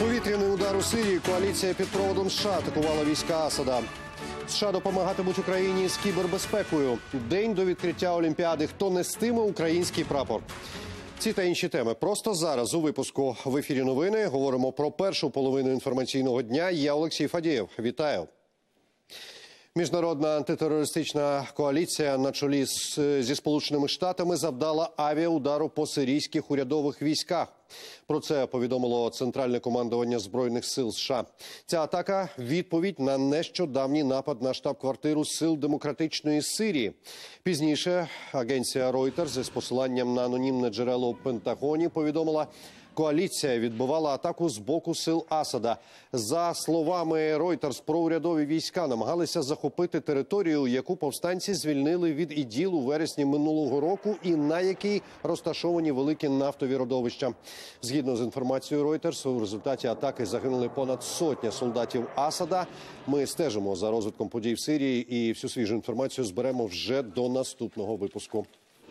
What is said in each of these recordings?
Повітряний удар у Сирії. Коаліція під проводом США атакувала війська Асада. США допомагатимуть Україні з кібербезпекою. День до відкриття Олімпіади. Хто нестиме український прапор? Ці та інші теми просто зараз у випуску. В ефірі новини говоримо про першу половину інформаційного дня. Я Олексій Фадієв. Вітаю. Міжнародна антитерористична коаліція на чолі зі Сполученими Штатами завдала авіаудару по сирійських урядових військах. Про це повідомило Центральне командування Збройних сил США. Ця атака – відповідь на нещодавній напад на штаб-квартиру Сил Демократичної Сирії. Пізніше агенція Reuters з посиланням на анонімне джерело у Пентагоні повідомила, коаліція відбивала атаку з боку сил Асада. За словами Reuters, проурядові війська намагалися захопити територію, яку повстанці звільнили від ІДІЛ у вересні минулого року і на якій розташовані великі нафтові родовища. Згідно з інформацією Reuters, у результаті атаки загинули понад сотня солдатів Асада. Ми стежимо за розвитком подій в Сирії і всю свіжу інформацію зберемо вже до наступного випуску.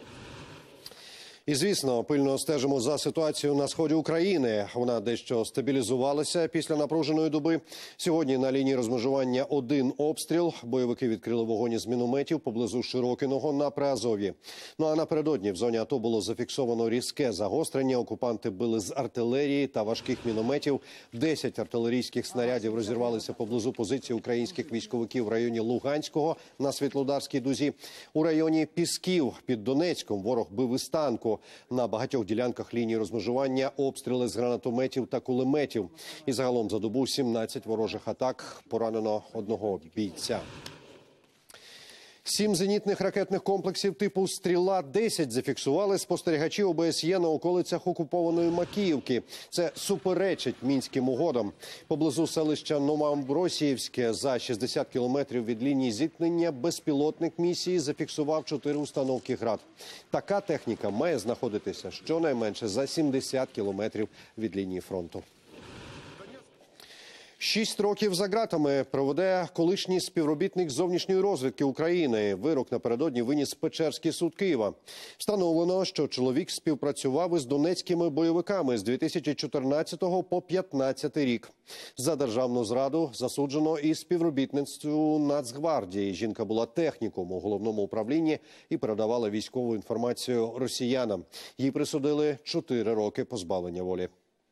І, звісно, пильно стежимо за ситуацією на сході України. Вона дещо стабілізувалася після напруженої доби. Сьогодні на лінії розмежування один обстріл. Бойовики відкрили вогонь із мінометів поблизу Широкиного на Приазов'ї. Ну а напередодні в зоні АТО було зафіксовано різке загострення. Окупанти били з артилерії та важких мінометів. 10 артилерійських снарядів розірвалися поблизу позиції українських військовиків в районі Луганського на Світлодарській дузі. У районі Пісків під Донецьком ворог бив із танку. На багатьох ділянках лінії розмежування обстріли з гранатометів та кулеметів. І загалом за добу 17 ворожих атак, поранено одного бійця. 7 зенітних ракетних комплексів типу «Стріла-10» зафіксували спостерігачі ОБСЄ на околицях окупованої Макіївки. Це суперечить Мінським угодам. Поблизу селища Новоамбросіївське за 60 кілометрів від лінії зіткнення безпілотник місії зафіксував 4 установки «Град». Така техніка має знаходитися щонайменше за 70 кілометрів від лінії фронту. 6 років за ґратами проведе колишній співробітник зовнішньої розвідки України. Вирок напередодні виніс Печерський суд Києва. Встановлено, що чоловік співпрацював із донецькими бойовиками з 2014 по 2015 рік. За державну зраду засуджено і співробітництву Нацгвардії. Жінка була техніком у головному управлінні і передавала військову інформацію росіянам. Їй присудили 4 роки позбавлення волі.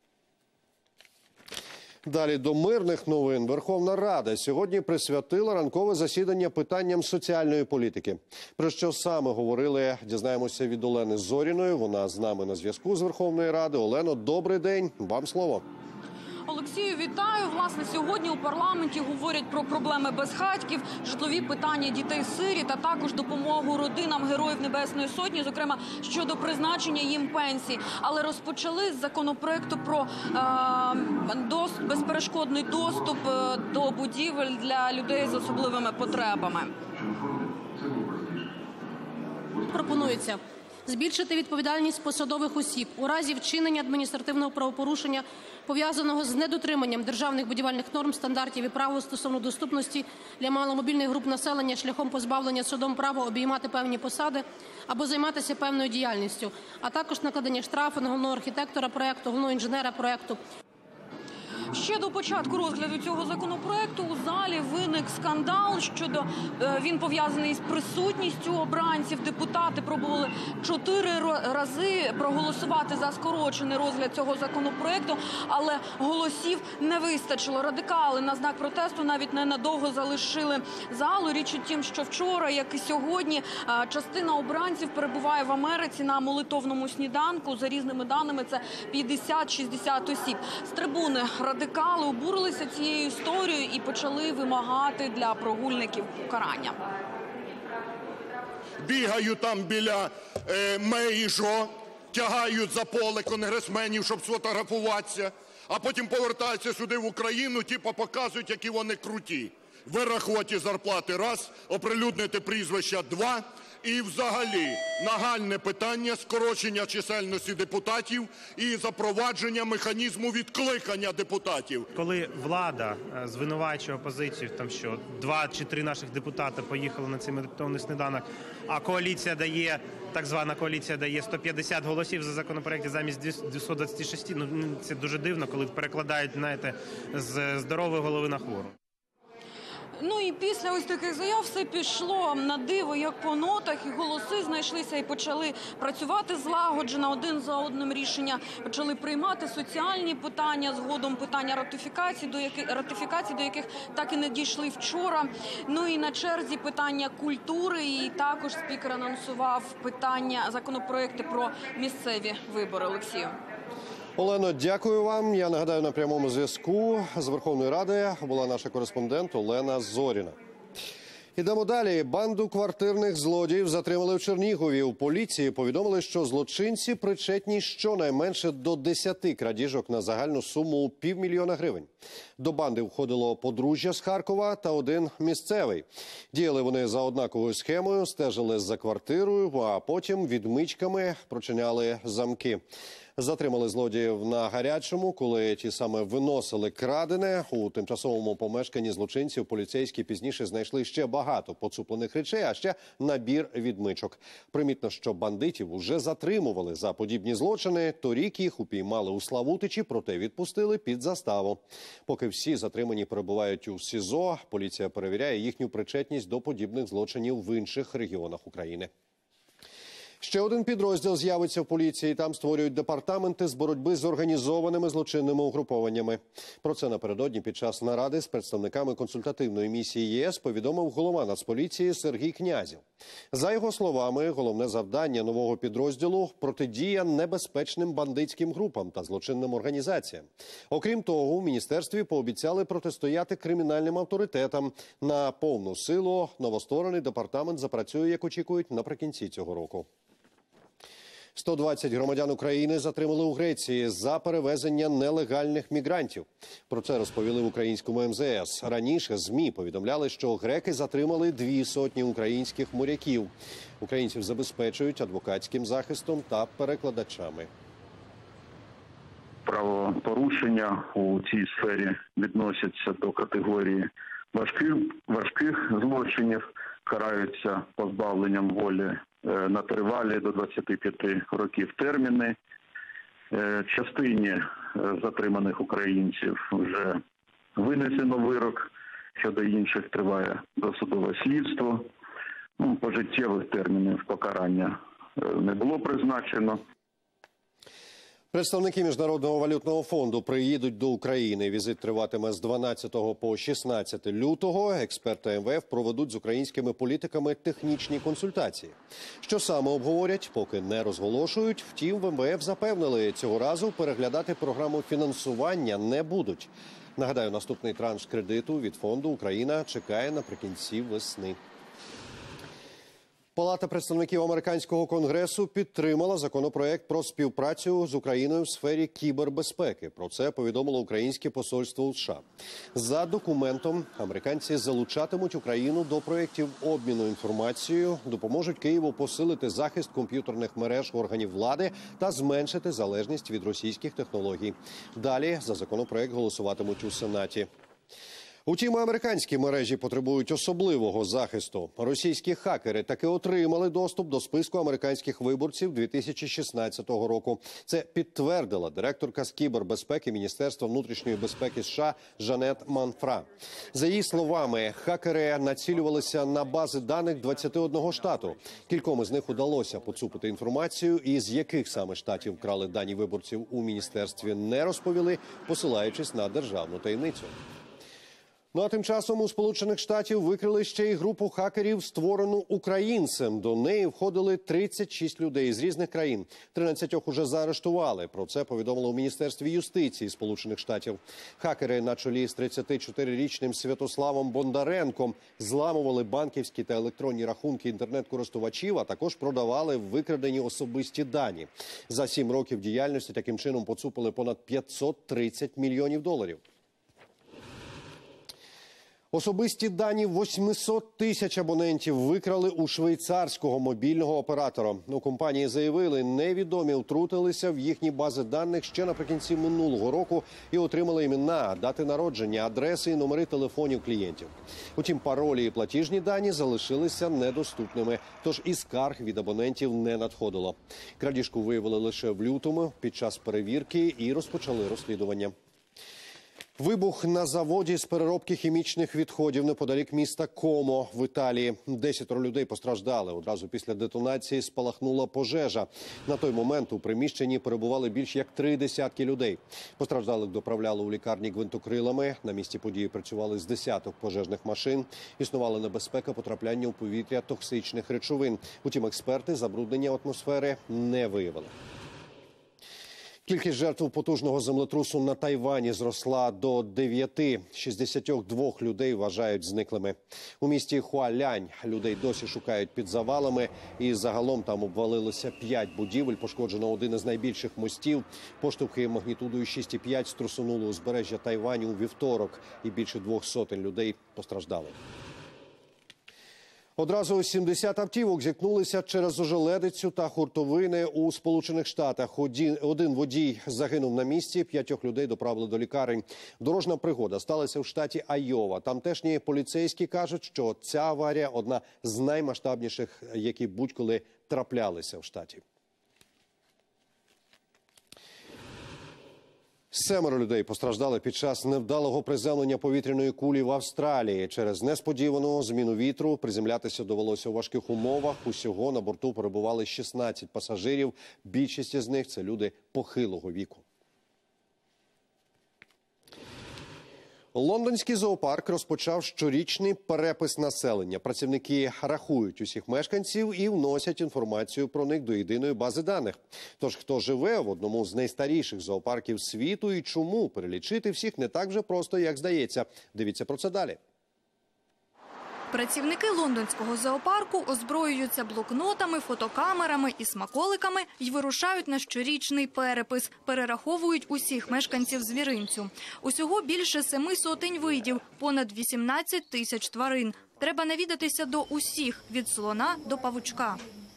Далі до мирних новин. Верховна Рада сьогодні присвятила ранкове засідання питанням соціальної політики. Про що саме говорили, дізнаємося від Олени Зоріної. Вона з нами на зв'язку з Верховної Ради. Олено, добрий день. Вам слово. Олексію, вітаю. Власне, сьогодні у парламенті говорять про проблеми безхатьків, житлові питання дітей-сиріт, та також допомогу родинам Героїв Небесної Сотні, зокрема, щодо призначення їм пенсій. Але розпочали з законопроекту про безперешкодний доступ до будівель для людей з особливими потребами. Пропонується збільшити відповідальність посадових осіб у разі вчинення адміністративного правопорушення, пов'язаного з недотриманням державних будівельних норм, стандартів і правил стосовно доступності для маломобільних груп населення шляхом позбавлення судом права обіймати певні посади або займатися певною діяльністю, а також накладення штрафу на головного архітектора проєкту, головного інженера проєкту. Ще до початку розгляду цього законопроекту у залі виник скандал, він пов'язаний з присутністю обранців. Депутати пробували 4 рази проголосувати за скорочений розгляд цього законопроекту, але голосів не вистачило. Радикали на знак протесту навіть ненадовго залишили залу. Річ у тім, що вчора, як і сьогодні, частина обранців перебуває в Америці на молитовному сніданку. За різними даними, це 50-60 осіб. З трибуни радикали обурилися цією історією і почали вимагати для прогульників покарання. Бігають там біля Мейжо, тягають за поле конгресменів, щоб сфотографуватися, а потім повертаються сюди в Україну, показують, які вони круті. Вирахувати зарплати – раз, оприлюднити прізвища – два, І взагалі нагальне питання скорочення чисельності депутатів і запровадження механізму відкликання депутатів. Коли влада звинувачує опозицію, там що 2 чи 3 наших депутати поїхали на цей медитований сніданок, а коаліція дає, так звана коаліція дає 150 голосів за законопроекти замість 226, ну це дуже дивно, коли перекладають, знаєте, з здорової голови на хвору. Ну і після ось таких заяв все пішло на диво, як по нотах, і голоси знайшлися і почали працювати злагоджено, один за одним рішення почали приймати, соціальні питання, згодом питання ратифікації, до яких так і не дійшли вчора. Ну і на черзі питання культури, і також спікер анонсував питання законопроекти про місцеві вибори. Олексію. Олено, дякую вам. Я нагадаю, на прямому зв'язку з Верховної Ради була наша кореспондент Олена Зоріна. Ідемо далі. Банду квартирних злодіїв затримали в Чернігові. У поліції повідомили, що злочинці причетні щонайменше до 10 крадіжок на загальну суму – 500 000 гривень. До банди входило подружжя з Харкова та один місцевий. Діяли вони за однаковою схемою, стежили за квартирою, а потім відмичками прочиняли замки. Затримали злодіїв на гарячому, коли ті саме виносили крадене. У тимчасовому помешканні злочинців поліцейські пізніше знайшли ще багато поцуплених речей, а ще набір відмичок. Примітно, що бандитів уже затримували за подібні злочини. Торік їх упіймали у Славутичі, проте відпустили під заставу. Поки всі затримані перебувають у СІЗО, поліція перевіряє їхню причетність до подібних злочинів в інших регіонах України. Ще один підрозділ з'явиться в поліції. Там створюють департаменти з боротьби з організованими злочинними угрупованнями. Про це напередодні під час наради з представниками консультативної місії ЄС повідомив голова Нацполіції Сергій Князів. За його словами, головне завдання нового підрозділу – протидія небезпечним бандитським групам та злочинним організаціям. Окрім того, у міністерстві пообіцяли протистояти кримінальним авторитетам. На повну силу новостворений департамент запрацює, як очікують, наприкінці цього року. 120 громадян України затримали у Греції за перевезення нелегальних мігрантів. Про це розповіли в українському МЗС. Раніше ЗМІ повідомляли, що греки затримали 200 українських моряків. Українців забезпечують адвокатським захистом та перекладачами. Правопорушення у цій сфері відносяться до категорії важких злочинів, караються позбавленням волі на тривалі до 25 років терміни. Частині затриманих українців вже винесено вирок, щодо інших триває досудове слідство. Пожиттєвих термінів покарання не було призначено. Представники Міжнародного валютного фонду приїдуть до України. Візит триватиме з 12 по 16 лютого. Експерти МВФ проведуть з українськими політиками технічні консультації. Що саме обговорять, поки не розголошують. Втім, в МВФ запевнили, цього разу переглядати програму фінансування не будуть. Нагадаю, наступний транш кредиту від фонду Україна чекає наприкінці весни. Палата представників американського конгресу підтримала законопроект про співпрацю з Україною в сфері кібербезпеки. Про це повідомило українське посольство у США. За документом, американці залучатимуть Україну до проєктів обміну інформацією, допоможуть Києву посилити захист комп'ютерних мереж органів влади та зменшити залежність від російських технологій. Далі за законопроект голосуватимуть у Сенаті. Утім, американські мережі потребують особливого захисту. Російські хакери таки отримали доступ до списку американських виборців 2016 року. Це підтвердила директорка з кібербезпеки Міністерства внутрішньої безпеки США Жанет Манфра. За її словами, хакери націлювалися на бази даних 21 штату. Кільком із них удалося поцупити інформацію, і з яких саме штатів вкрали дані виборців у міністерстві не розповіли, посилаючись на державну таємницю. Ну а тим часом у Сполучених Штатів викрили ще й групу хакерів, створену українцем. До неї входили 36 людей з різних країн. 13 уже заарештували. Про це повідомило у Міністерстві юстиції Сполучених Штатів. Хакери на чолі з 34-річним Святославом Бондаренком зламували банківські та електронні рахунки інтернет-користувачів, а також продавали викрадені особисті дані. За 7 років діяльності таким чином поцупили понад $530 мільйонів. Особисті дані 800 тисяч абонентів викрали у швейцарського мобільного оператора. У компанії заявили, невідомі втрутилися в їхні бази даних ще наприкінці минулого року і отримали імена, дати народження, адреси і номери телефонів клієнтів. Утім, паролі і платіжні дані залишилися недоступними, тож і скарг від абонентів не надходило. Крадіжку виявили лише в лютому під час перевірки і розпочали розслідування. Вибух на заводі з переробки хімічних відходів неподалік міста Комо в Італії. 10 людей постраждали. Одразу після детонації спалахнула пожежа. На той момент у приміщенні перебували більш як 30 людей. Постраждалих доправляли у лікарні гвинтокрилами. На місці події працювали з десяток пожежних машин. Існувала небезпека потрапляння у повітря токсичних речовин. Утім, експерти забруднення атмосфери не виявили. Кількість жертв потужного землетрусу на Тайвані зросла до 9. 62 людей вважають зниклими. У місті Хуалянь людей досі шукають під завалами. І загалом там обвалилося 5 будівель, пошкоджено один із найбільших мостів. Поштовхи магнітудою 6,5 струсунули узбережжя Тайваню у вівторок. І більше 200 людей постраждали. Одразу 70 автівок зіткнулися через ожеледицю та хуртовини у Сполучених Штатах. Один водій загинув на місці, 5 людей доправили до лікарень. Дорожна пригода сталася в штаті Айова. Тамтешні поліцейські кажуть, що ця аварія – одна з наймасштабніших, які будь-коли траплялися в штаті. 7 людей постраждали під час невдалого приземлення повітряної кулі в Австралії. Через несподівану зміну вітру приземлятися довелося у важких умовах. Усього на борту перебували 16 пасажирів. Більшість із них – це люди похилого віку. Лондонський зоопарк розпочав щорічний перепис населення. Працівники рахують усіх мешканців і вносять інформацію про них до єдиної бази даних. Тож, хто живе в одному з найстаріших зоопарків світу і чому перелічити всіх не так же просто, як здається. Дивіться про це далі. Працівники лондонського зоопарку озброюються блокнотами, фотокамерами і смаколиками і вирушають на щорічний перепис. Перераховують усіх мешканців звіринцю. Усього більше 700 видів, понад 18 тисяч тварин. Треба навідатися до усіх – від слона до павучка.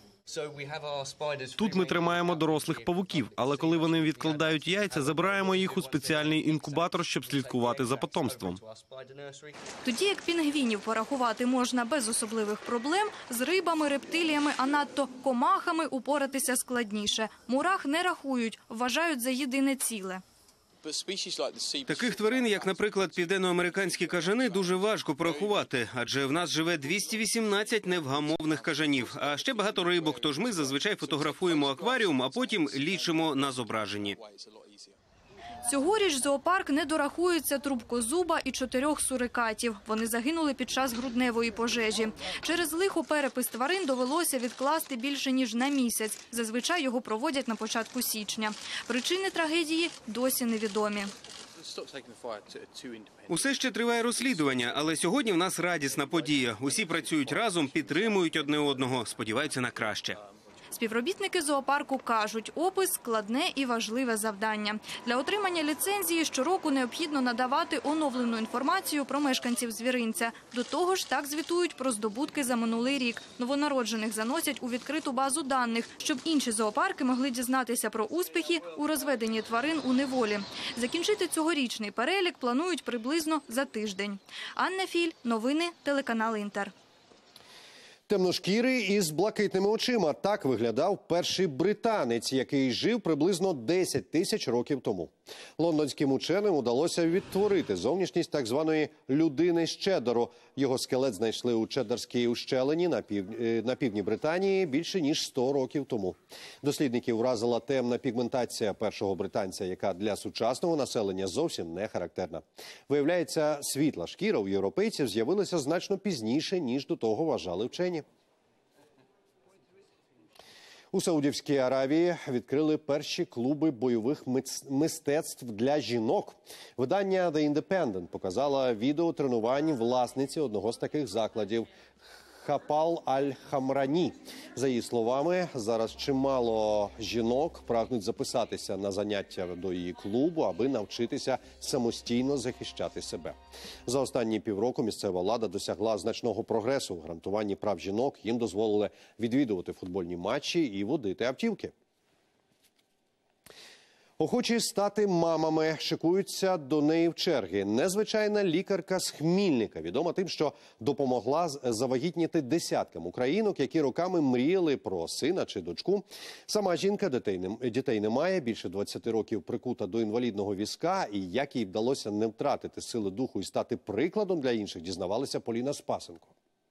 Тут ми тримаємо дорослих павуків, але коли вони відкладають яйця, забираємо їх у спеціальний інкубатор, щоб слідкувати за потомством. Тоді як пінгвінів порахувати можна без особливих проблем, з рибами, рептиліями, а надто комахами упоратися складніше. Мурах не рахують, вважають за єдине ціле. Таких тварин, як, наприклад, південноамериканські кажани, дуже важко порахувати, адже в нас живе 218 невгамовних кажанів, а ще багато рибок, тож ми зазвичай фотографуємо акваріум, а потім лічимо на зображенні. Цьогоріч зоопарк не дорахується трубкозуба і 4 сурикатів. Вони загинули під час грудневої пожежі. Через лихо перепис тварин довелося відкласти більше ніж на місяць. Зазвичай його проводять на початку січня. Причини трагедії досі невідомі. Усе ще триває розслідування, але сьогодні в нас радісна подія. Усі працюють разом, підтримують одне одного, сподіваються на краще. Співробітники зоопарку кажуть, опис – складне і важливе завдання. Для отримання ліцензії щороку необхідно надавати оновлену інформацію про мешканців звіринця. До того ж, так звітують про здобутки за минулий рік. Новонароджених заносять у відкриту базу даних, щоб інші зоопарки могли дізнатися про успіхи у розведенні тварин у неволі. Закінчити цьогорічний перелік планують приблизно за тиждень. Анна Філь, новини, телеканал «Інтер». Темношкірий із блакитними очима. Так виглядав перший британець, який жив приблизно 10 тисяч років тому. Лондонським ученим удалося відтворити зовнішність так званої людини з Чеддеру. Його скелет знайшли у Чеддерській ущелині на півдні Британії більше ніж 100 років тому. Дослідників вразила темна пігментація першого британця, яка для сучасного населення зовсім не характерна. Виявляється, світла шкіра у європейців з'явилася значно пізніше, ніж до того вважали вчені. У Саудівській Аравії відкрили перші клуби бойових мистецтв для жінок. Видання The Independent показало відео тренувань власниці одного з таких закладів. Хапал Аль-Хамрані. За її словами, зараз чимало жінок прагнуть записатися на заняття до її клубу, аби навчитися самостійно захищати себе. За останні півроку місцева влада досягла значного прогресу. В гарантуванні прав жінок їм дозволили відвідувати футбольні матчі і водити автівки. Охочі стати мамами шикуються до неї в черги. Незвичайна лікарка з Хмільника відома тим, що допомогла завагітніти десяткам українок, які роками мріяли про сина чи дочку. Сама жінка дітей не має, більше 20 років прикута до інвалідного візка. І як їй вдалося не втратити сили духу і стати прикладом для інших, дізнавалася Поліна Спасенко.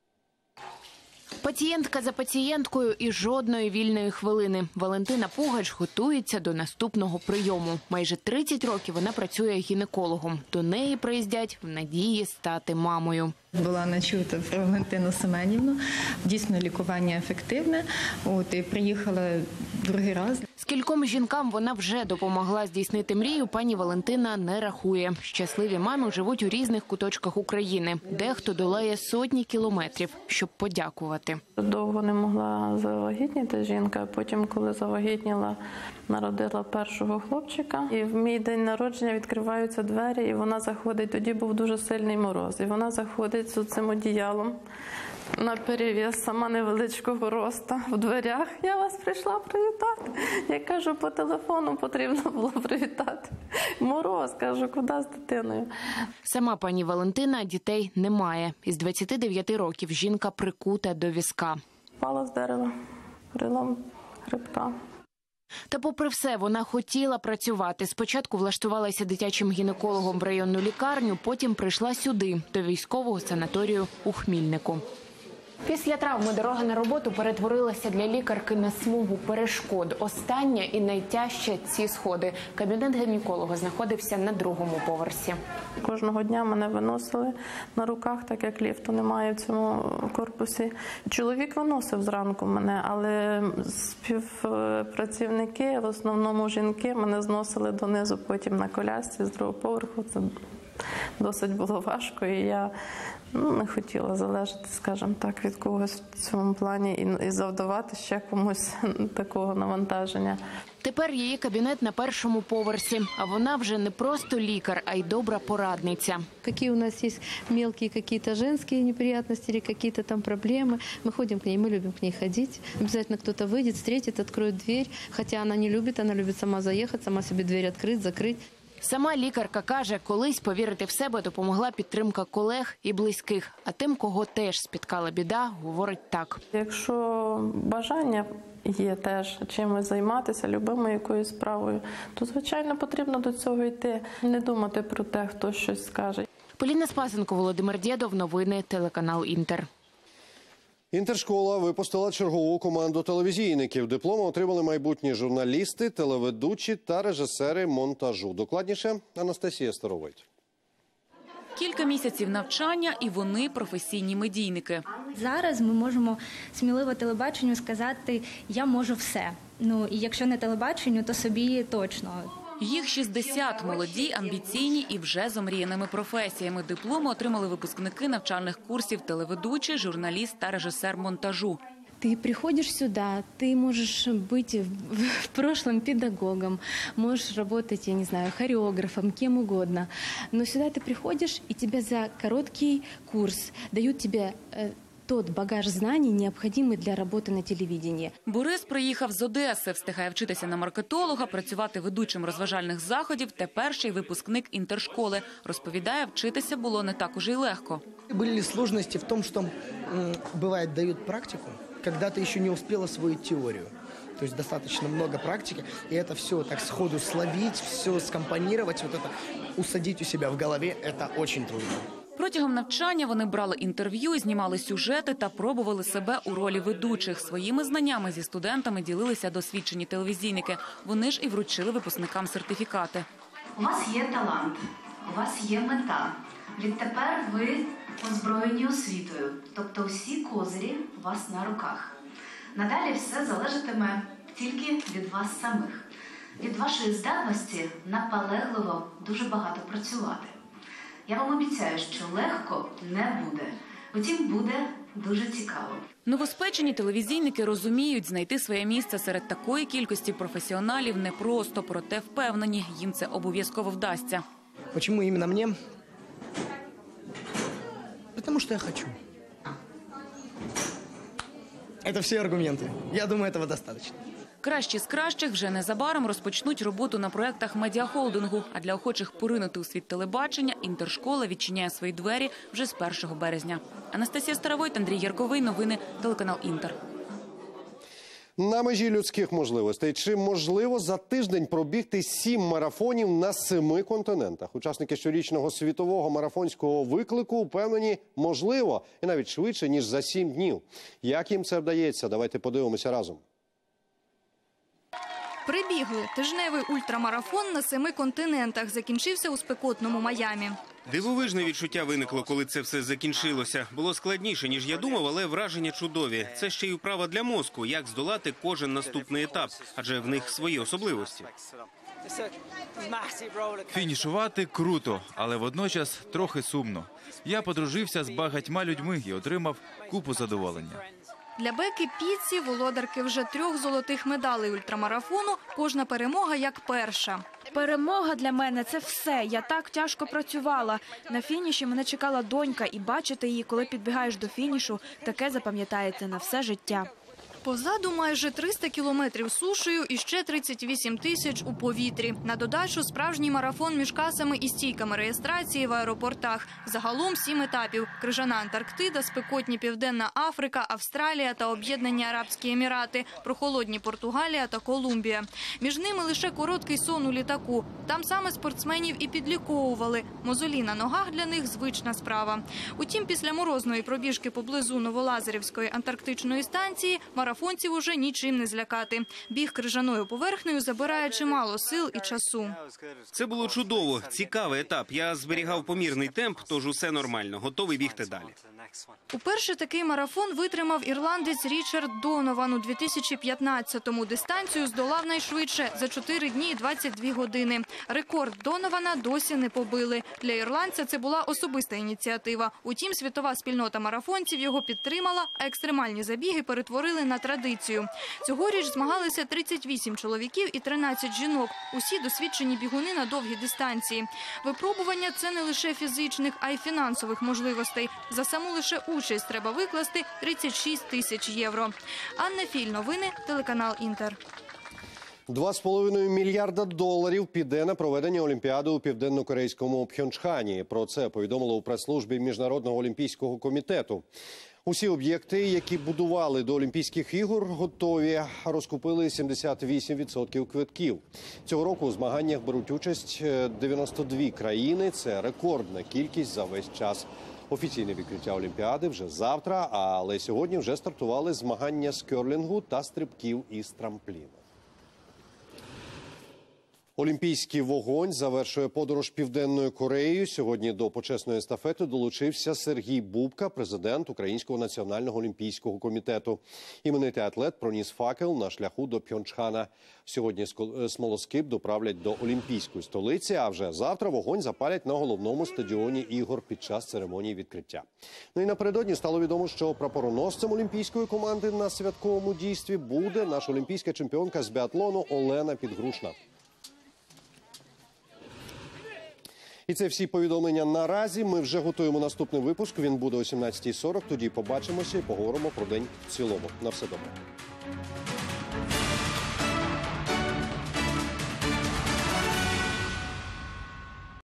Пацієнтка за пацієнткою і жодної вільної хвилини. Валентина Пугач готується до наступного прийому. Майже 30 років вона працює гінекологом. До неї приїздять в надії стати мамою. Була начута про Валентину Семенівну. Дійсно, лікування ефективне. І приїхала другий раз. Скільком жінкам вона вже допомогла здійснити мрію, пані Валентина не рахує. Щасливі мами живуть у різних куточках України. Дехто долає сотні кілометрів, щоб подякувати. Довго не могла завагітніти жінка, потім, коли завагітніла, народила першого хлопчика. І в мій день народження відкриваються двері, і вона заходить. Тоді був дуже сильний мороз. І вона заходить з цим одіялом на перев'яз, сама невеличкого росту, в дверях. Я вас прийшла привітати. Я кажу, по телефону потрібно було привітати. Мороз, кажу, куди з дитиною? Сама пані Валентина дітей не має. Із 29 років жінка прикута до візка. Впала з дерева, перелом хребта. Та попри все, вона хотіла працювати. Спочатку влаштувалася дитячим гінекологом в районну лікарню, потім прийшла сюди, до військового санаторію у Хмільнику. Після травми дорога на роботу перетворилася для лікарки на смугу перешкод. Остання і найтяжче – ці сходи. Кабінет гінеколога знаходився на другому поверсі. Кожного дня мене виносили на руках, так як ліфту немає в цьому корпусі. Чоловік виносив зранку мене, але співпрацівники, в основному жінки, мене зносили донизу, потім на колясці з другого поверху. Це досить було важко, і я не хотіла залежати, скажімо так, від когось в цьому плані і завдавати ще комусь такого навантаження. Тепер її кабінет на першому поверсі, а вона вже не просто лікар, а й добра порадниця. Які у нас є мелкі якісь жінські неприємності, або якісь там проблеми, ми ходимо к ній, ми любимо к ній ходити. Обов'язково хтось вийде, зустріне, відкриє двері, хоча вона не любить сама заїхати, сама собі двері відкрити, закрити. Сама лікарка каже, колись повірити в себе допомогла підтримка колег і близьких. А тим, кого теж спіткала біда, говорить так. Якщо бажання є теж чимось займатися, любимою якоюсь справою, то, звичайно, потрібно до цього йти. Не думати про те, хто щось скаже. Поліна Спасенко, Володимир Дєдов, новини, телеканал «Інтер». Інтершкола випустила чергову команду телевізійників. Дипломи отримали майбутні журналісти, телеведучі та режисери монтажу. Докладніше Анастасія Старовойт. Кілька місяців навчання, і вони професійні медійники. Зараз ми можемо сміливо телебаченню сказати «я можу все». І якщо не телебаченню, то собі точно. Їх 60 – молоді, амбіційні і вже з омріяними професіями. Дипломи отримали випускники навчальних курсів телеведучий, журналіст та режисер монтажу. Ты приходишь сюда, ты можешь быть в прошлом педагогом, можешь работать, я не знаю, хореографом, кем угодно. Но сюда ты приходишь, и тебе за короткий курс дают тебе тот багаж знаний, необхідний для роботи на телевидении. Борис приїхав з Одеси, встигає вчитися на маркетолога, працювати ведучим розважальних заходів. Тепер ще й випускник інтершколи. Розповідає, вчитися було не так уже й легко. Були складності в тому, що буває дають практику, когда ты еще не успел освоить теорию. То есть достаточно много практики, и это все так сходу словить, все скомпонировать, вот это усадить у себя в голове, это очень трудно. Протягом навчання вони брали інтерв'ю, знімали сюжети та пробували себе у ролі ведучих. Своїми знаннями зі студентами ділилися досвідчені телевізійники. Вони ж і вручили випускникам сертифікати. У вас є талант, у вас є мета. Відтепер ви озброєні освітою, тобто всі козирі у вас на руках. Надалі все залежатиме тільки від вас самих, від вашої здатності наполегливо дуже багато працювати. Я вам обіцяю, що легко не буде. Утім, буде дуже цікаво. Новоспечені телевізійники розуміють, знайти своє місце серед такої кількості професіоналів непросто, проте впевнені, їм це обов'язково вдасться. Почему именно мне? Потому что я хочу. Это все аргументы. Я думаю, этого достаточно. Кращі з кращих вже незабаром розпочнуть роботу на проєктах медіахолдингу. А для охочих поринути у світ телебачення інтершкола відчиняє свої двері вже з 1 березня. Анастасія Старовойт, Андрій Ярковий. Новини телеканал «Інтер». На межі людських можливостей. Чи можливо за тиждень пробігти 7 марафонів на 7 континентах? Учасники щорічного світового марафонського виклику упевнені, можливо, і навіть швидше, ніж за 7 днів. Як їм це вдається? Давайте подивимося разом. Прибігли. Тижневий ультрамарафон на 7 континентах закінчився у спекотному Майамі. Дивовижне відчуття виникло, коли це все закінчилося. Було складніше, ніж я думав, але враження чудові. Це ще й вправа для мозку, як здолати кожен наступний етап, адже в них свої особливості. Фінішувати круто, але водночас трохи сумно. Я подружився з багатьма людьми і отримав купу задоволення. Для Беки Піці, володарки вже 3 золотих медалей ультрамарафону, кожна перемога як перша. Перемога для мене – це все. Я так тяжко працювала. На фініші мене чекала донька, і бачити її, коли підбігаєш до фінішу, таке запам'ятається на все життя. Позаду майже 300 кілометрів сушею і ще 38 тисяч у повітрі. На додачу справжній марафон між касами і стійками реєстрації в аеропортах. Загалом 7 етапів. Крижана Антарктида, спекотні Південна Африка, Австралія та Об'єднані Арабські Емірати, прохолодні Португалія та Колумбія. Між ними лише короткий сон у літаку. Там саме спортсменів і підліковували. Мозолі на ногах для них – звична справа. Утім, після морозної пробіжки поблизу Новолазарівської антарктичної станції марафонців уже нічим не злякати. Біг крижаною поверхнею забирає чимало сил і часу. Це було чудово, цікавий етап. Я зберігав помірний темп, тож усе нормально, готовий бігти далі. Уперше такий марафон витримав ірландець Річард Донован у 2015-му. Дистанцію здолав найшвидше – за 4 дні і 22 години. Рекорд Донована досі не побили. Для ірландця це була особиста ініціатива. Утім, світова спільнота марафонців його підтримала, а екстремальні забіги перетворили на традицію. Цьогоріч змагалися 38 чоловіків і 13 жінок. Усі досвідчені бігуни на довгі дистанції. Випробування – це не лише фізичних, а й фінансових можливостей. За саму лише участь треба викласти 36 тисяч євро. Анна Філь, новини, телеканал «Інтер». 2,5 мільярда доларів піде на проведення Олімпіади у південно-корейському Пхьончхані. Про це повідомили у прес-службі Міжнародного олімпійського комітету. Усі об'єкти, які будували до Олімпійських ігор, готові. Розкупили 78% квитків. Цього року у змаганнях беруть участь 92 країни. Це рекордна кількість за весь час. Офіційне відкриття Олімпіади вже завтра, але сьогодні вже стартували змагання з керлінгу та стрибків із трампліну. Олімпійський вогонь завершує подорож Південною Кореєю. Сьогодні до почесної естафети долучився Сергій Бубка, президент Українського національного олімпійського комітету. Іменитий атлет проніс факел на шляху до Пхьончхана. Сьогодні смолоскип доправлять до Олімпійської столиці, а вже завтра вогонь запалять на головному стадіоні ігор під час церемонії відкриття. Ну і напередодні стало відомо, що прапороносцем олімпійської команди на святковому дійстві буде наша олімпійська чемпіонка з біатлону Олена Підгрушна. І це всі повідомлення наразі. Ми вже готуємо наступний випуск. Він буде о 17:40. Тоді побачимося і поговоримо про день в цілому. На все добре.